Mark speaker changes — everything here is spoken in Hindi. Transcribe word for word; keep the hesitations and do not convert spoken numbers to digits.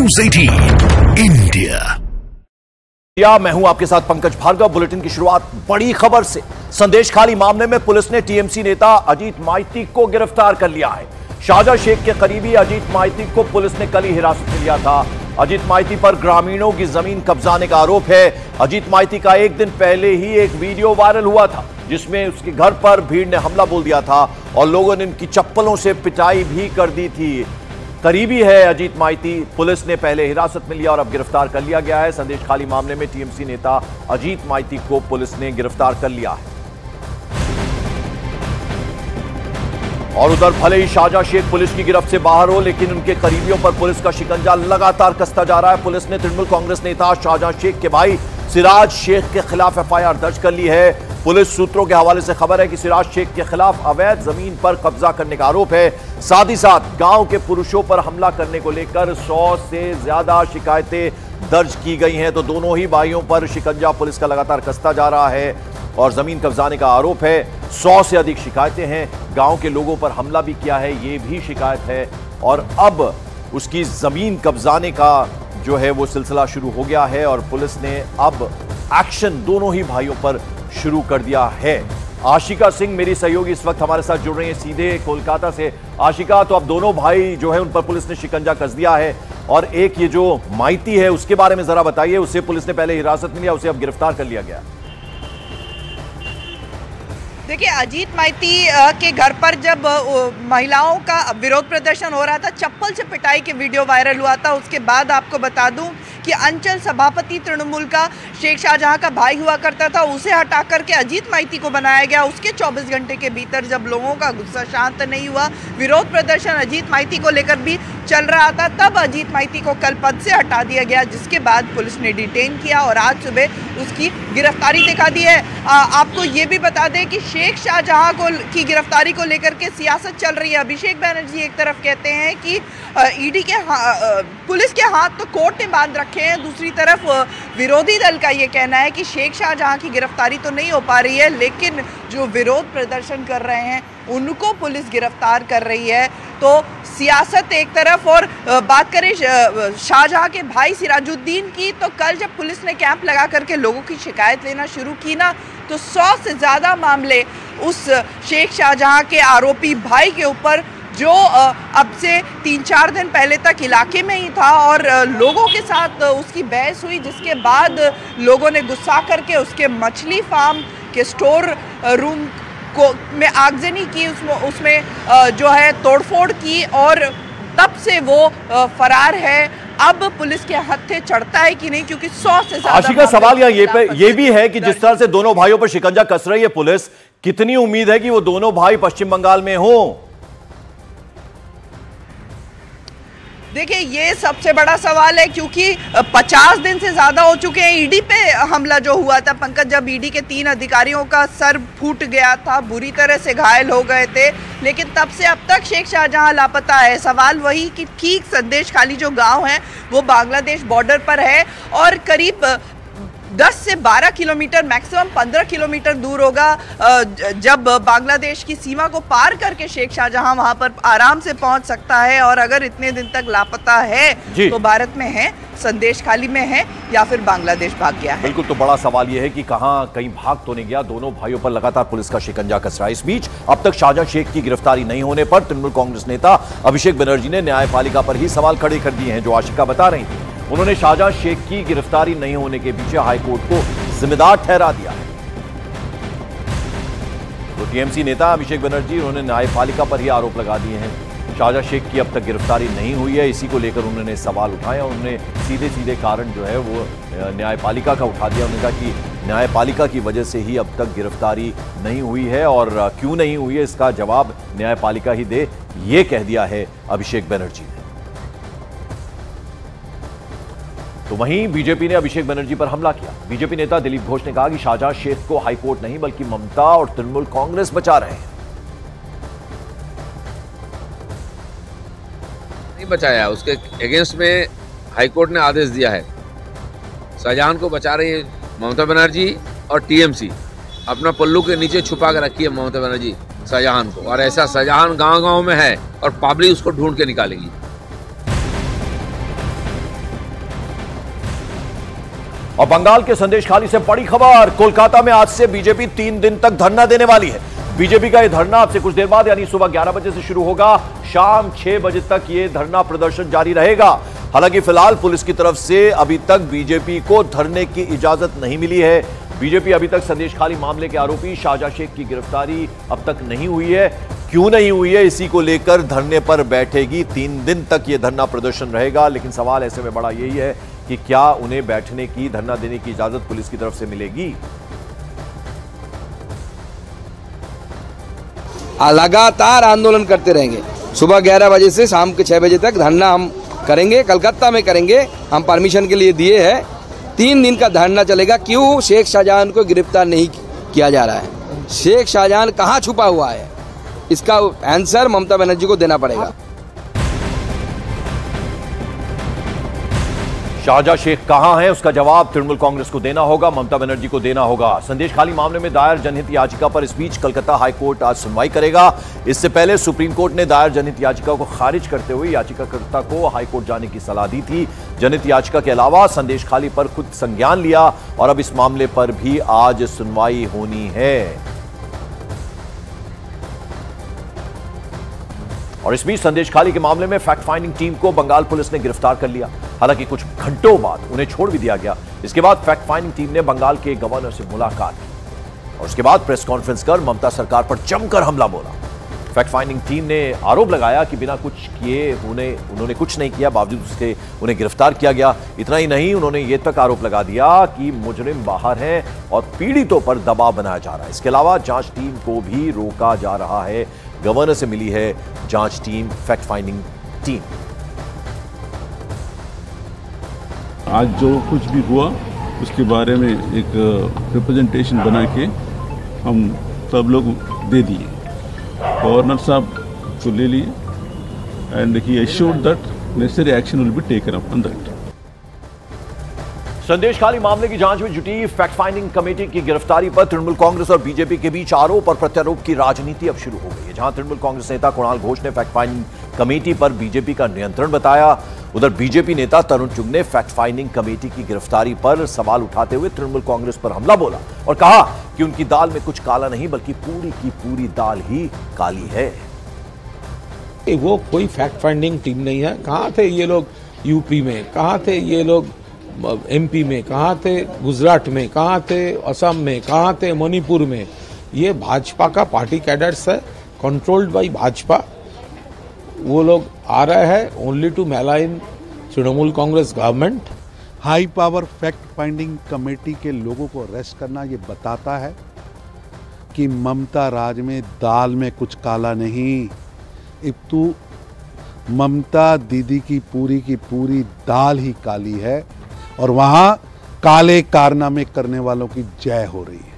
Speaker 1: न्यूज़ अठारह इंडिया।
Speaker 2: या मैं हूं आपके साथ पंकज भार्गव। बुलेटिन की शुरुआत बड़ी खबर से। संदेश खाली मामले में पुलिस ने टीएमसी नेता अजीत माइती को गिरफ्तार कर लिया है। शाहजहां शेख के करीबी अजीत माइती को पुलिस ने कल ही हिरासत में लिया था। अजीत माइती पर ग्रामीणों की जमीन कब्जाने का आरोप है। अजीत माइती का एक दिन पहले ही एक वीडियो वायरल हुआ था जिसमें उसके घर पर भीड़ ने हमला बोल दिया था और लोगों ने इनकी चप्पलों से पिटाई भी कर दी थी। करीबी है अजीत माइती, पुलिस ने पहले हिरासत में लिया और अब गिरफ्तार कर लिया गया है। संदेश खाली मामले में टीएमसी नेता अजीत माइती को पुलिस ने गिरफ्तार कर लिया है। और उधर भले ही शाहजहां शेख पुलिस की गिरफ्त से बाहर हो, लेकिन उनके करीबियों पर पुलिस का शिकंजा लगातार कसता जा रहा है। पुलिस ने तृणमूल कांग्रेस नेता शाहजहां शेख के भाई सिराज शेख के खिलाफ एफआईआर दर्ज कर ली है। पुलिस सूत्रों के हवाले से खबर है कि सिराज शेख के खिलाफ अवैध जमीन पर कब्जा करने का आरोप है। साथ ही साथ गांव के पुरुषों पर हमला करने को लेकर सौ से ज्यादा शिकायतें दर्ज की गई हैं। तो दोनों ही भाइयों पर शिकंजा पुलिस का लगातार कसता जा रहा है और जमीन कब्जाने का आरोप है। सौ से अधिक शिकायतें हैं। गांव के लोगों पर हमला भी किया है, ये भी शिकायत है। और अब उसकी जमीन कब्जाने का जो है वो सिलसिला शुरू हो गया है और पुलिस ने अब एक्शन दोनों ही भाइयों पर शुरू कर दिया है। आशिका सिंह मेरी सहयोगी इस वक्त हमारे साथ जुड़ रही हैं सीधे कोलकाता से। आशिका, तो अब दोनों भाई जो है उन पर पुलिस ने शिकंजा कस दिया है और एक ये जो माइती है उसके बारे में जरा बताइए। उसे पुलिस ने पहले हिरासत में लिया, उसे अब गिरफ्तार कर लिया गया।
Speaker 3: देखिए, अजीत माइती के घर पर जब महिलाओं का विरोध प्रदर्शन हो रहा था, चप्पल से पिटाई के वीडियो वायरल हुआ था। उसके बाद आपको बता दूं कि अंचल सभापति तृणमूल का शेख शाहजहां का भाई हुआ करता था, उसे हटा करके अजीत माइती को बनाया गया। उसके चौबीस घंटे के भीतर जब लोगों का गुस्सा शांत नहीं हुआ, विरोध प्रदर्शन अजीत माइती को लेकर भी चल रहा था, तब अजीत माइती को कल पद से हटा दिया गया, जिसके बाद पुलिस ने डिटेन किया और आज सुबह उसकी गिरफ्तारी दिखा दी है। आ, आपको ये भी बता दें कि शेख शाहजहां को की गिरफ्तारी को लेकर के सियासत चल रही है। अभिषेक बनर्जी एक तरफ कहते हैं कि ईडी के पुलिस के हाथ तो कोर्ट ने बांध रखे हैं, दूसरी तरफ विरोधी दल का ये कहना है कि शेख शाहजहां की गिरफ्तारी तो नहीं हो पा रही है, लेकिन जो विरोध प्रदर्शन कर रहे हैं उनको पुलिस गिरफ्तार कर रही है। तो सियासत एक तरफ, और बात करें शाहजहां के भाई सिराजुद्दीन की, तो कल जब पुलिस ने कैंप लगा करके लोगों की शिकायत लेना शुरू की ना, तो सौ से ज़्यादा मामले उस शेख शाहजहां के आरोपी भाई के ऊपर, जो अब से तीन चार दिन पहले तक इलाके में ही था और लोगों के साथ उसकी बहस हुई, जिसके बाद लोगों ने गुस्सा करके उसके मछली फार्म के स्टोर रूम को में आगजनी की, उसमें उसमें जो है तोड़फोड़ की और तब से वो फरार है। अब पुलिस के हत्थे चढ़ता है कि नहीं, क्योंकि सौ से ज्यादा।
Speaker 2: आशिका, सवाल यहाँ ये पे ये भी है कि जिस तरह से दोनों भाइयों पर शिकंजा कस रही है पुलिस, कितनी उम्मीद है कि वो दोनों भाई पश्चिम बंगाल में हों?
Speaker 3: देखिए, ये सबसे बड़ा सवाल है, क्योंकि पचास दिन से ज़्यादा हो चुके हैं। ईडी पे हमला जो हुआ था पंकज, जब ईडी के तीन अधिकारियों का सर फूट गया था, बुरी तरह से घायल हो गए थे, लेकिन तब से अब तक शेख शाहजहां लापता है। सवाल वही कि ठीक संदेश खाली जो गांव है वो बांग्लादेश बॉर्डर पर है और करीब दस से बारह किलोमीटर, मैक्सिमम पंद्रह किलोमीटर दूर होगा। जब बांग्लादेश की सीमा को पार करके शेख शाहजहां वहां पर आराम से पहुंच सकता है, और अगर इतने दिन तक लापता है तो भारत में है, संदेश खाली में है, या फिर बांग्लादेश भाग गया है।
Speaker 2: बिल्कुल, तो बड़ा सवाल यह है कि कहां कहीं भाग तो नहीं गया। दोनों भाइयों पर लगातार पुलिस का शिकंजा कस रहा है। इस बीच अब तक शाहजहां शेख की गिरफ्तारी नहीं होने पर तृणमूल कांग्रेस नेता अभिषेक बनर्जी ने न्यायपालिका पर ही सवाल खड़े कर दिए हैं, जो आशिका बता रही थी। उन्होंने शाहजहां शेख की गिरफ्तारी नहीं होने के पीछे हाईकोर्ट को जिम्मेदार ठहरा दिया है। तो टीएमसी नेता अभिषेक बनर्जी, उन्होंने न्यायपालिका पर ही आरोप लगा दिए हैं। शाहजहां शेख की अब तक गिरफ्तारी नहीं हुई है, इसी को लेकर उन्होंने सवाल उठाए और उन्होंने सीधे सीधे कारण जो है वो न्यायपालिका का उठा दिया। उन्होंने कहा कि न्यायपालिका की वजह से ही अब तक गिरफ्तारी नहीं हुई है और क्यों नहीं हुई है इसका जवाब न्यायपालिका ही दे, ये कह दिया है अभिषेक बनर्जी ने। तो वहीं बीजेपी ने अभिषेक बनर्जी पर हमला किया। बीजेपी नेता दिलीप घोष ने कहा कि शाहजहां शेख को हाईकोर्ट नहीं बल्कि ममता और तृणमूल कांग्रेस बचा रहे हैं।
Speaker 4: नहीं बचाया, उसके अगेंस्ट में हाईकोर्ट ने आदेश दिया है। शाहजहां को बचा रही है ममता बनर्जी और टीएमसी, अपना पल्लू के नीचे छुपा कर रखी है ममता बनर्जी शाहजहां को, और ऐसा शाहजहां गांव गांव में है और पब्लिक उसको ढूंढ के निकालेगी।
Speaker 2: और बंगाल के संदेशखाली से बड़ी खबर, कोलकाता में आज से बीजेपी तीन दिन तक धरना देने वाली है। बीजेपी का यह धरना अब से कुछ देर बाद यानी सुबह ग्यारह बजे से शुरू होगा। शाम छह बजे तक यह धरना प्रदर्शन जारी रहेगा। हालांकि फिलहाल पुलिस की तरफ से अभी तक बीजेपी को धरने की इजाजत नहीं मिली है। बीजेपी अभी तक संदेशखाली मामले के आरोपी शाहजहां शेख की गिरफ्तारी अब तक नहीं हुई है। क्यों नहीं हुई है, इसी को लेकर धरने पर बैठेगी। तीन दिन तक यह धरना प्रदर्शन रहेगा। लेकिन सवाल ऐसे में बड़ा यही है कि क्या उन्हें बैठने की, धरना देने की इजाजत पुलिस की तरफ से मिलेगी?
Speaker 5: लगातार आंदोलन करते रहेंगे। सुबह ग्यारह बजे से शाम के छह बजे तक धरना हम करेंगे। कलकत्ता में करेंगे, हम परमिशन के लिए दिए हैं। तीन दिन का धरना चलेगा। क्यों शेख शाहजहां को गिरफ्तार नहीं किया जा रहा है? शेख शाहजहां कहां छुपा हुआ है, इसका आंसर ममता बनर्जी को देना पड़ेगा।
Speaker 2: शाहजहां शेख कहां है, उसका जवाब तृणमूल कांग्रेस को देना होगा, ममता बनर्जी को देना होगा। संदेशखाली मामले में दायर जनहित याचिका पर इस बीच कलकत्ता हाईकोर्ट आज सुनवाई करेगा। इससे पहले सुप्रीम कोर्ट ने दायर जनहित याचिका को खारिज करते हुए याचिकाकर्ता को हाईकोर्ट जाने की सलाह दी थी। जनहित याचिका के अलावा संदेशखाली पर खुद संज्ञान लिया और अब इस मामले पर भी आज सुनवाई होनी है। और इस बीच संदेशखाली के मामले में फैक्ट फाइंडिंग टीम को बंगाल पुलिस ने गिरफ्तार कर लिया। हालांकि कुछ घंटों बाद उन्हें छोड़ भी दिया गया। इसके बाद फैक्ट फाइंडिंग टीम ने बंगाल के गवर्नर से मुलाकात की और उसके बाद प्रेस कॉन्फ्रेंस कर ममता सरकार पर जमकर हमला बोला। फैक्ट फाइंडिंग टीम ने आरोप लगाया कि बिना कुछ किए उन्हें उन्होंने कुछ नहीं किया, बावजूद उसके उन्हें गिरफ्तार किया गया। इतना ही नहीं, उन्होंने यह तक आरोप लगा दिया कि मुजरिम बाहर हैं और पीड़ितों पर दबाव बनाया जा रहा है। इसके अलावा जांच टीम को भी रोका जा रहा है। गवर्नर से मिली है जांच टीम, फैक्ट फाइंडिंग टीम।
Speaker 6: आज जो कुछ भी हुआ उसके बारे में एक रिप्रेजेंटेशन बना के हम सब लोग दे दिए। गवर्नर साहब तो ले लिए and he assured that necessary action will be taken up on that.
Speaker 2: Sandeshkhali मामले की जांच में जुटी फैक्ट फाइंडिंग कमेटी की गिरफ्तारी पर तृणमूल कांग्रेस और बीजेपी के बीच आरोप और प्रत्यारोप की राजनीति अब शुरू हो गई है। जहां तृणमूल कांग्रेस नेता कुणाल घोष ने फैक्ट फाइंडिंग कमेटी पर बीजेपी का नियंत्रण बताया, उधर बीजेपी नेता तरुण चुग ने फैक्ट फाइंडिंग कमेटी की गिरफ्तारी पर सवाल उठाते हुए तृणमूल कांग्रेस पर हमला बोला और कहा कि उनकी दाल में कुछ काला नहीं बल्कि पूरी की पूरी दाल ही काली है।
Speaker 7: वो कोई फैक्ट फाइंडिंग टीम नहीं है। कहां थे ये लोग यूपी में, कहां थे ये लोग एमपी में, कहां थे गुजरात में, कहां थे असम में, कहां थे मणिपुर में? ये भाजपा का पार्टी कैडर्स है, कंट्रोल्ड बाय भाजपा। वो लोग आ रहे हैं only to malign Trinamool Congress government.
Speaker 8: High power fact finding committee के लोगों को अरेस्ट करना ये बताता है कि ममता राज में दाल में कुछ काला नहीं, इब्तु ममता दीदी की पूरी की पूरी दाल ही काली है और वहां काले कारनामे करने वालों की जय हो रही है।